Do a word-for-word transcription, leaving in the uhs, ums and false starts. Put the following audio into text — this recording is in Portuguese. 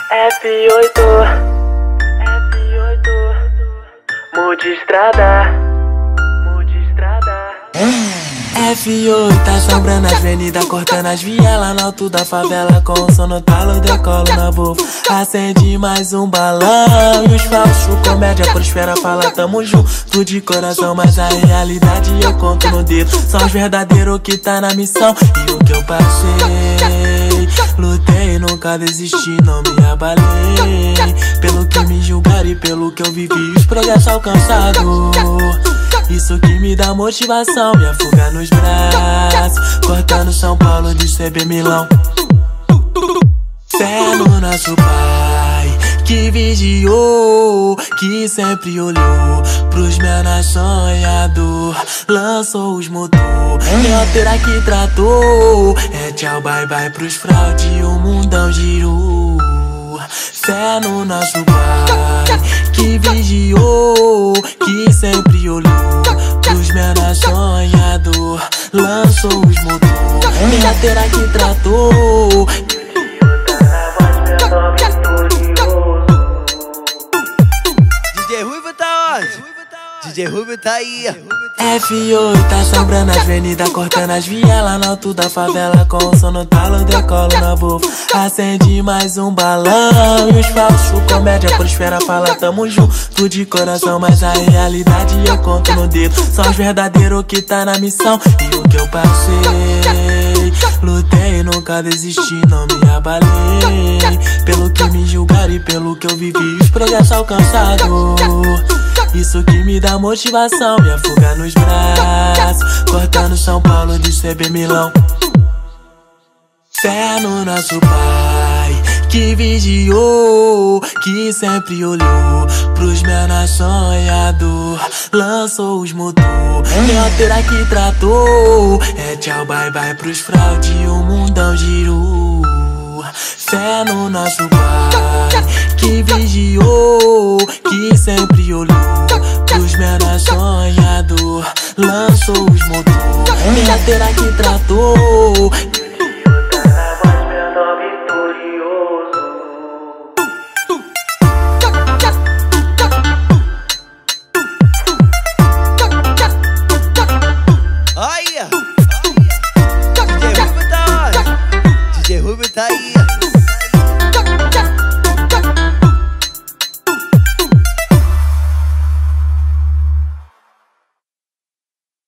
F oito, F oito, mude estrada, mude estrada. F oito tá assombrando as avenidas, cortando as vielas no alto da favela. Com o som no talo, decolo na boca, acende mais um balão. E os falsos, comédia prospera, fala tamo junto de coração. Mas a realidade eu conto no dedo, são os verdadeiros que tá na missão. E o que eu passei, lutei, nunca desisti, não me abalei. Pelo que me julgaram e pelo que eu vivi, os progressos alcançados, isso que me dá motivação, me afogar nos braços, cortando São Paulo de C B Milão. Fé no nosso Pai, que vigiou, que sempre olhou pros menores sonhador, lançou os motor, é altera que tratou, é tchau bye bye pros fraude, o mundão girou. Fé no nosso Pai, que vigiou, que sempre olhou pros menores sonhador, lançou os motor, é altera que tratou. D J Ruivo tá onde? D J Ruivo tá aí. F oito tá assombrando as avenidas, cortando as vielas no alto da favela. Com o som no talo, decolo na boca, acende mais um balão. E os falsos, comédia prospera, fala tamo junto de coração. Mas a realidade eu conto no dedo, são os verdadeiros que tá na missão. E o que eu passei, lutei, nunca desisti, não me abalei. Pelo que me julgaram e pelo que eu vivi, os progressos alcançados, isso que me dá motivação, me afogar nos braços, cortando São Paulo de C B Milão. Fé no nosso Pai, que vigiou, que sempre olhou pros menores sonhador, lançou os motor, é altera que tratou, é tchau bye bye pros fraude, o mundão girou. Fé no nosso Pai, que vigiou, que sempre olhou pros menores sonhador, lançou os motor, é altera que tratou.